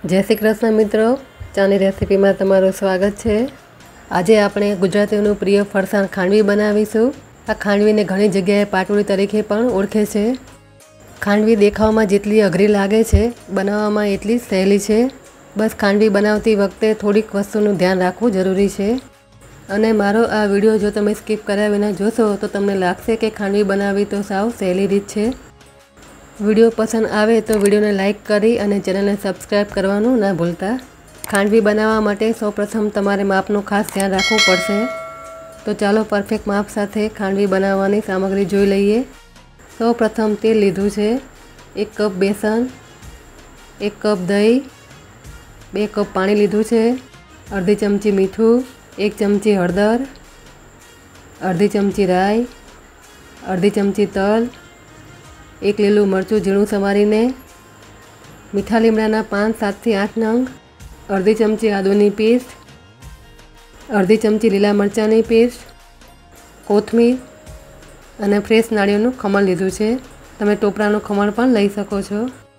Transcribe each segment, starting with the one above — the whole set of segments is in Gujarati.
जय श्री कृष्ण मित्रों, चानी रेसिपी में तमारुं स्वागत है। आज आपणे गुजरातीओनुं प्रिय फरसाण खांडवी बनावीशुं। आ खांडवीने घणी जग्याए पाटोळी तरीके पण ओळखे छे। खांडवी देखावमां जेटली अघरी लागे छे, बनाववामां एटली सहेली छे। बस खांडवी बनावती वखते थोड़ीक वस्तुनुं ध्यान राखवुं जरूरी छे। अने मारो आ विडियो जो तमे स्कीप कर्या विना जोशो तो तमने लागशे के खांडवी बनावी तो साव सहेली रीत छे। वीडियो पसंद आवे तो वीडियो ने लाइक करी अने चेनल ने सब्सक्राइब करवानुं ना भूलता। खांडवी बनावा माटे सौप्रथम तमारे मापनुं खास ध्यान राखवुं पड़शे। तो चालो परफेक्ट माप साथे खांडवी बनाववानी सामग्री जोई लईए। सौप्रथम तेल लीधुं छे, 1 कप बेसन, 1 कप दही, 2 कप पाणी लीधुं छे, अर्धी चमची मीठुं, 1 चमची हळदर, अर्धी चमची राई, अर्धी चमची तल, 1 લીલું મરચું ઝીણું સમારીને, મીઠા લીમડાના પાન 7 થી 8 નંગ, अर्धी चमची આદુની પેસ્ટ, अर्धी चमची લીલા મરચાંની પેસ્ટ, કોથમીર અને ફ્રેશ નાળિયેરનું ખમણ લીધું છે। તમે ટોપરાનું ખમણ પણ લઈ શકો છો।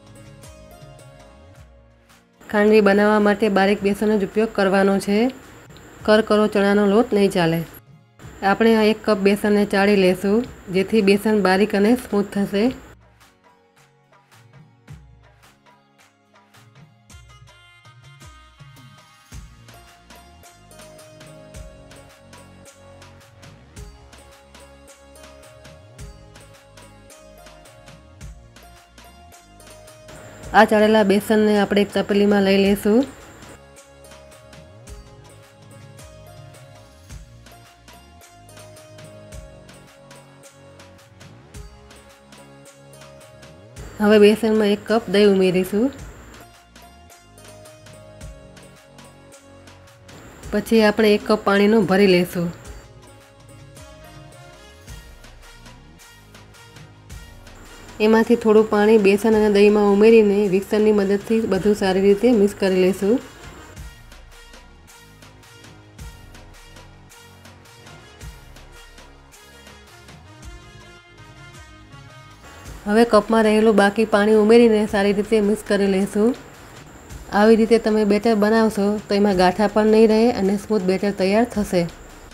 ખાંડવી બનાવવા માટે બારીક બેસનનો જ ઉપયોગ કરવાનો છે। કરકરો ચણાનો લોટ નહીં ચાલે। આપણે આ 1 કપ બેસનને ચાળી લેશું, જેથી બેસન બારીક અને સ્મૂથ થશે। आ चाळेला बेसन ने આપણે એક તપેલીમાં લઈ લેશું। હવે બેસનમાં 1 કપ દહીં ઉમેરીશું। પછી આપણે 1 કપ પાણીનો ભરી લેશું। એમાંથી થોડું પાણી બેસન અને દહીંમાં ઉમેરીને વિક્સરની મદદથી બધું સારી રીતે મિક્સ કરી લેશું। હવે કપમાં રહેલું બાકી પાણી ઉમેરીને સારી રીતે મિક્સ કરી લેશું। આવી રીતે તમે બેટર બનાવશો તો એમાં ગાંઠા પણ નહીં રહે અને સ્મૂથ બેટર તૈયાર થશે।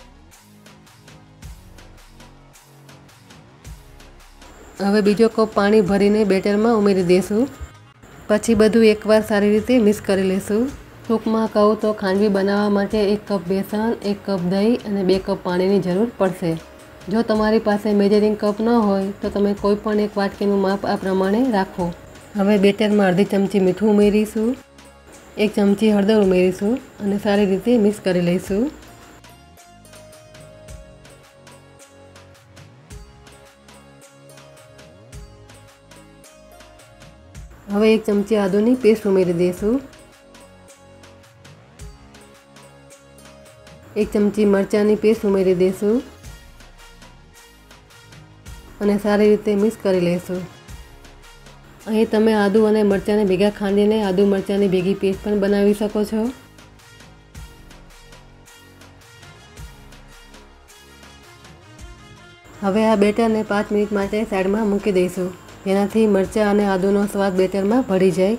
હવે બીજો કપ પાણી ભરીને બેટરમાં ઉમેરી દેશું। પછી બધું એકવાર સારી રીતે મિક્સ કરી લેશું। ટૂંકમાં કહું તો ખાંડવી બનાવવા માટે 1 કપ બેસન, 1 કપ દહીં અને 2 કપ પાણીની જરૂર પડશે। જો તમારી પાસે મેજરિંગ કપ ન હોય તો તમે કોઈ પણ એક વાટકીનું માપ આ પ્રમાણે રાખો। હવે બેટરમાં અડધી ચમચી મીઠું ઉમેરીશું, 1 ચમચી હળદર ઉમેરીશું અને સારી રીતે મિક્સ કરી લઈશું। હવે 1 ચમચી આદુની પેસ્ટ ઉમેરી દઈશું, 1 ચમચી મરચાંની પેસ્ટ ઉમેરી દઈશું અને સારી રીતે મિક્સ કરી લઈશું। અહીં તમે આદુ અને મરચાંને ભેગા ખાંડીને આદુ મરચાંની ભેગી પેસ્ટ પણ બનાવી શકો છો। હવે આ બેટરને 5 મિનિટ માટે સાઈડમાં મૂકી દઈશું, જેનાથી મરચાં અને આદુનો સ્વાદ બેટરમાં ભળી જાય।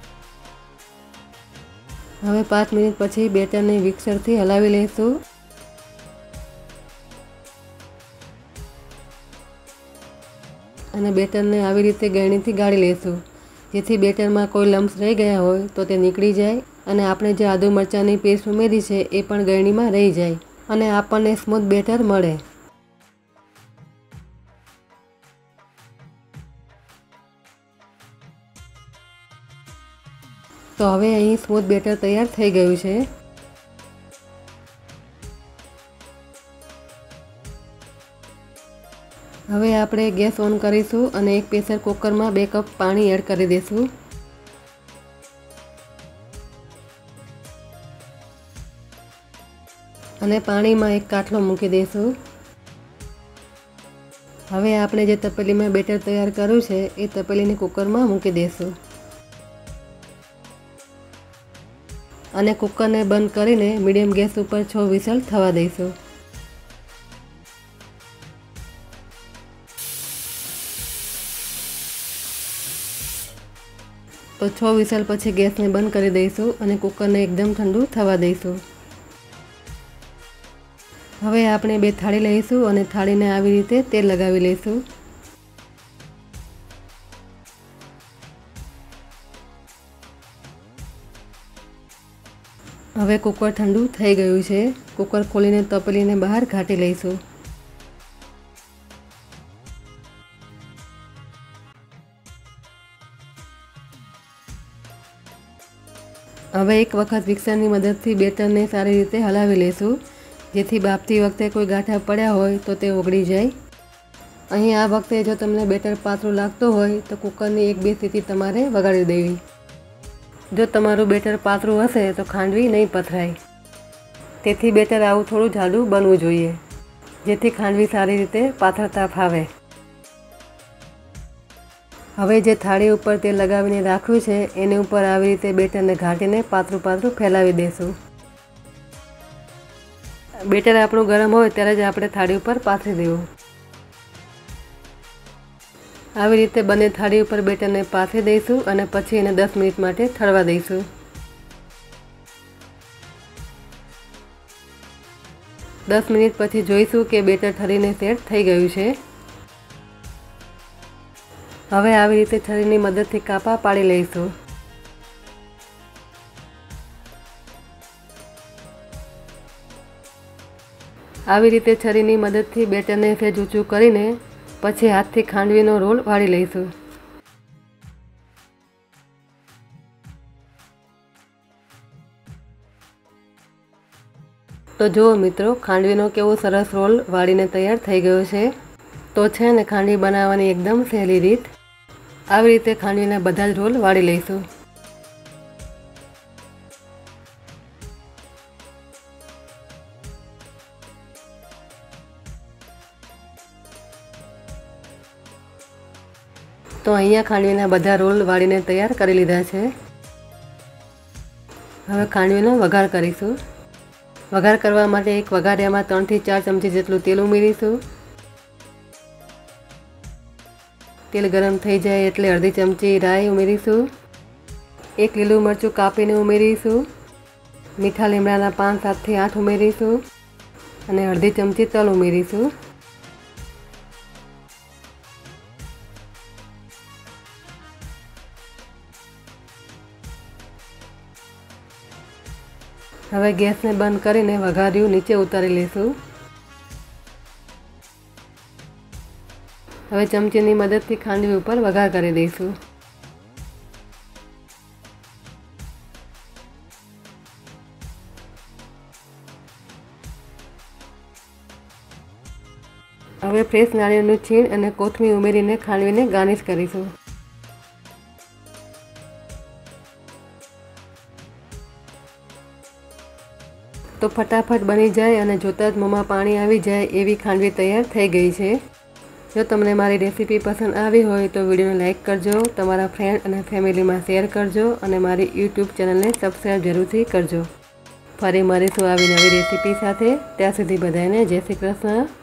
હવે 5 મિનિટ પછી બેટરને મિક્સરથી હલાવી લઈશું અને બેટરને આવી રીતે ગળણીથી ગાળી લેશું, જેથી બેટરમાં કોઈ લમ્સ રહી ગયા હોય તો તે નીકળી જાય અને આપણે જે આદુ મરચાંની પેસ્ટ ઉમેરી છે એ પણ ગળણીમાં રહી જાય અને આપણને સ્મૂથ બેટર મળે। તો હવે અહીં સ્મૂથ બેટર તૈયાર થઈ ગયું છે। હવે આપણે ગેસ ઓન કરીશું અને એક પ્રેશર કુકરમાં 2 કપ પાણી એડ કરી દઈશું અને પાણીમાં એક કાટલો મૂકી દઈશું। હવે આપણે જે તપેલીમાં બેટર તૈયાર કર્યું છે એ તપેલીને કુકરમાં મૂકી દઈશું અને કુકરને બંધ કરીને મીડિયમ ગેસ ઉપર 6 વિસલ થવા દઈશું। તો 6 વિસલ પછી ગેસને બંધ કરી દઈશું અને કુકરને એકદમ ઠંડુ થવા દઈશું। હવે આપણે બે થાળી લઈશું અને થાળીને આવી રીતે તેલ લગાવી લઈશું। હવે કુકર ઠંડુ થઈ ગયું છે। કુકર ખોલીને તપેલીને બહાર કાઢી લઈશું। હવે એક વખત મિક્સરની મદદથી બેટરને સારી રીતે હલાવી લઈશું, જેથી બાફતી વખતે કોઈ ગાંઠા પડ્યા હોય તો તે ઓગળી જાય। અહીં આ વખતે જો તમને બેટર પાતળું લાગતું હોય તો કુકરની 1-2 સીટી તમારે વગાડી દેવી। જો તમારું બેટર પાતળું હશે તો ખાંડવી નહીં પથરાય, તેથી બેટર આવું થોડું જાડું બનવું જોઈએ, જેથી ખાંડવી સારી રીતે પાથરતા ફાવે। હવે જે થાળી ઉપર તેલ લગાવીને રાખ્યું છે એની ઉપર આવી રીતે બેટરને ઘાટીને પાતળું પાતળું ફેલાવી દઈશું। બેટર આપણું ગરમ હોય ત્યારે જ આપણે થાળી ઉપર પાથરી દેવું। આવી રીતે બંને થાળી ઉપર બેટરને પાથરી દઈશું અને પછી એને 10 મિનિટ માટે ઠરવા દઈશું। 10 મિનિટ પછી જોઈશું કે બેટર ઠરીને સેટ થઈ ગયું છે। હવે આવી રીતે છરીની મદદથી કાપા પાડી લઈશું। આવી રીતે છરીની મદદથી બેટરને સહેજ ઊંચું કરીને પછી હાથથી ખાંડવીનો રોલ વાળી લઈશું। તો જુઓ મિત્રો, ખાંડવીનો કેવો સરસ રોલ વાળીને તૈયાર થઈ ગયો છે। તો છે ને ખાંડવી બનાવવાની એકદમ સહેલી રીત। આવી રીતે ખાંડવીના બધા જ રોલ વાળી લઈશું। તો અહીંયા ખાંડવીના બધા રોલ વાળીને તૈયાર કરી લીધા છે। હવે ખાંડવીનો વઘાર કરીશું। વઘાર કરવા માટે એક વઘારિયામાં 3 થી 4 ચમચી જેટલું તેલ ઉમેરીશું। તેલ ગરમ થઈ જાય એટલે અડધી ચમચી રાઈ ઉમેરીશું। 1 લીલું મરચું કાપીને ઉમેરીશું। મીઠા લીમડાના પાન 7 થી 8 ઉમેરીશું અને અડધી ચમચી તલ ઉમેરીશું। હવે ગેસને બંધ કરીને વઘાર્યું નીચે ઉતારી લઈશું। હવે ચમચીની મદદથી ખાંડવી ઉપર વઘાર કરી દઈશું। હવે ફ્રેશ નાળિયેરનું છીણ અને કોથમીર ઉમેરીને ખાંડવીને ગાર્નિશ કરીશું। તો ફટાફટ બની જાય અને જોતાં જ મોંમાં પાણી આવી જાય એવી ખાંડવી તૈયાર થઈ ગઈ છે। જો તમને મારી રેસીપી પસંદ આવી હોય તો વિડીયોને લાઇક કરજો, તમારા ફ્રેન્ડ અને ફેમિલીમાં શેર કરજો અને મારી યુટ્યુબ ચેનલને સબસ્ક્રાઈબ જરૂરથી કરજો। ફરી મળીશું આવી નવી રેસીપી સાથે। ત્યાં સુધી બધાને જય શ્રી કૃષ્ણ।